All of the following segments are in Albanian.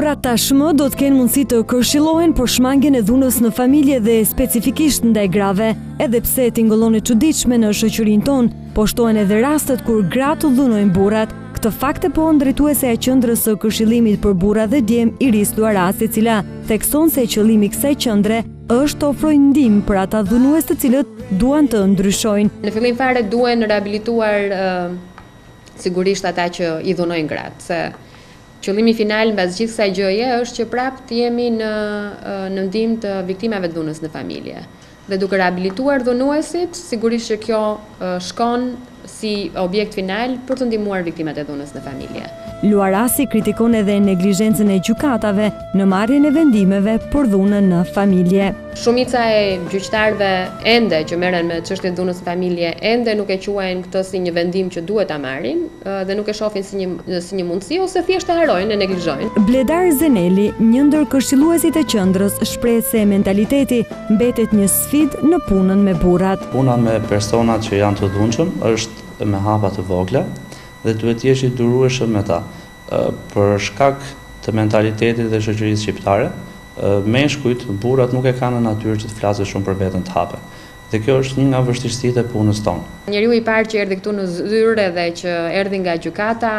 Burrat tashmë do të kenë mundësi të këshillohen për shmangjen e dhunës në familje dhe specifikisht ndaj grave, edhe pse tingëllon e çuditshme në shoqërinë tonë, po shtohen edhe rastet kur gratë dhunojnë burrat. Këtë fakt e pohon drejtuesja e qendrës së këshillimit për burra dhe djem Iris Luarasi, e cila thekson se qëllimi i kësaj qendre është të ofrojë ndihmë për ata dhunues të cilët duan të ndryshojnë. Në fillim fare duhen rehabilituar sigurisht ata që i dhunojnë gratë, se qëllimi final mbas gjithë kësaj gjëje është që prapë të jemi në ndihmë të viktimave të dhunës në familje. Dhe duke rehabilituar dhunuesit, sigurisht që kjo shkon si objekt final për të ndihmuar viktimat e dhunës në familje. Luarasi kritikon edhe neglizhencën e gjykatave në marrjen e vendimeve për dhunën në familje. Shumica e gjyqtarëve ende që merren me çështjet e dhunës në familje ende nuk e quajnë këtë si një vendim që duhet ta marrin dhe nuk e shohin si një mundësi ose thjesht e harojnë e neglizhojnë. Bledar Zeneli, një ndër këshilluesit e qendrës, shpreh se mentaliteti mbetet një sfidë në punën me burrat. Puna me personat që janë të dhunshëm është me hapa të vogla dhe duhet jesh i durueshëm me ta. Për shkak të mentalitetit dhe shoqërisë shqiptare, meshkujt, burrat nuk e kanë në natyrë që të flasë shumë për veten të hape. Dhe kjo është një nga vështirësitë e punës tonë. Njeriu i parë që erdhi këtu në zyrë dhe që erdhi nga gjykata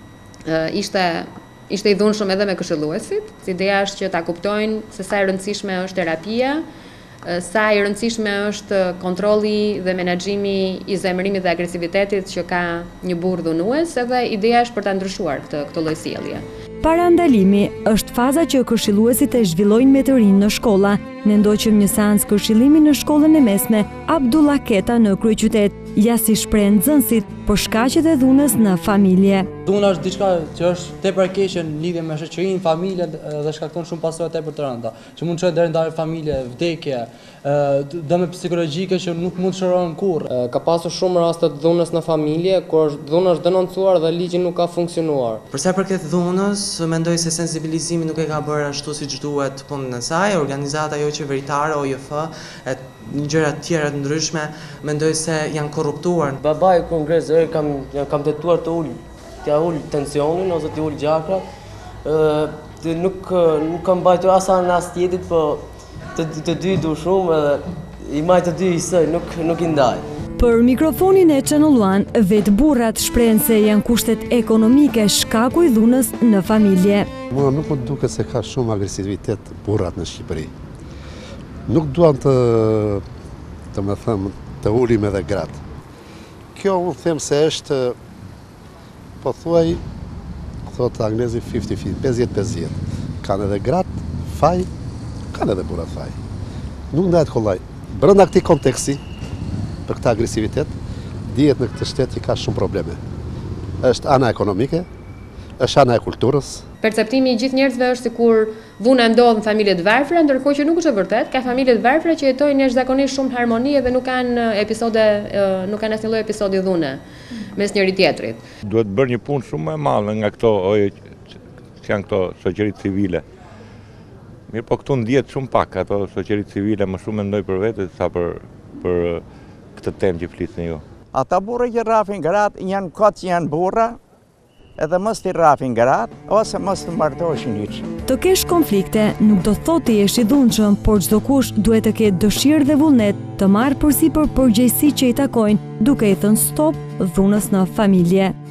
ishte i dhunshëm edhe me këshilluesit. Ideja është që ta kuptojnë se sa e rëndësishme është terapia, sa i rëndësishme është kontrolli dhe menaxhimi i zemërimit dhe agresivitetit që ka një burr dhunues, edhe ideja është për ta ndryshuar këtë lloj sjellje. Parandalimi është faza që këshilluesit e zhvillojnë me të rinj në shkolla. Ne ndoqëm një seancë këshillimi në shkollën e mesme Abdullah Keta në kryeqytet, ja si shpreh nxënësit për shkaqet e dhunës në familje. Dhuna është diçka që është tepër e keqe në lidhje me shoqërinë, familjen dhe shkakton shumë pasojë tepër të rënda, që mund të çojë deri ndarje familje, vdekje, dëme psikologjike që nuk mund të shërohen kurrë. Ka pasur shumë raste të dhunës në familje, kur dhuna është denoncuar dhe ligji nuk ka funksionuar. Për sa i përket dhunës, mendoj se sensibilizimi nuk e ka bërë ashtu siç duhet punën e saj. Organizata jo qeveritare, OJF, një gjëra të tjera të ndryshme, mendoj se janë korruptuar. Babai kongres kam tentuar të ul tensionin ose të ul gjakrat. Nuk kam mbajtur as tjetrit, po të dy du shumë edhe i maj të dy isoj, nuk i ndaj. Për mikrofonin e Channel One, vetë burrat shprehen se janë kushtet ekonomike shkaku i dhunës në familje. Mua nuk më duket se ka shumë agresivitet burrat në Shqipëri. Nuk duan të ulim edhe gratë. Kjo unë them se është, po thuaj, thot anglezi 50-50, 50-50. Kanë edhe gratë faj, kanë edhe burrat faj. Nuk ndahet kollaj. Brenda këtij konteksti, për këtë agresivitet, dihet në këtë shtet që ka shumë probleme. Është ana ekonomike, është ana e kulturës. Perceptimi i gjithë njerëzve është sikur dhuna ndodh në familje të varfëra, ndërkohë që nuk është e vërtetë. Ka familje të varfëra që jetojnë jashtëzakonisht shumë harmoni dhe nuk kanë asnjë lloj episodi dhune mes njëri tjetrit. Duhet bërë një punë shumë më e madhe nga këto që janë këto shoqëritë civile. Mirë, po këtu ndihet shumë pak ato shoqëritë civile, më shumë mendoj për vete sa për këtë temë që flisni ju. Ata burra që rrafin gratë janë kot që janë burra, edhe mos t'i rrafin gratë, ose mos të martoshin hiç. Të kesh konflikte nuk do thotë të jesh i dhunshëm, por çdo kush duhet të ketë dëshirë dhe vullnet të marrë përsipër përgjegjësitë që i takojnë, duke i thënë stop dhunës në familje.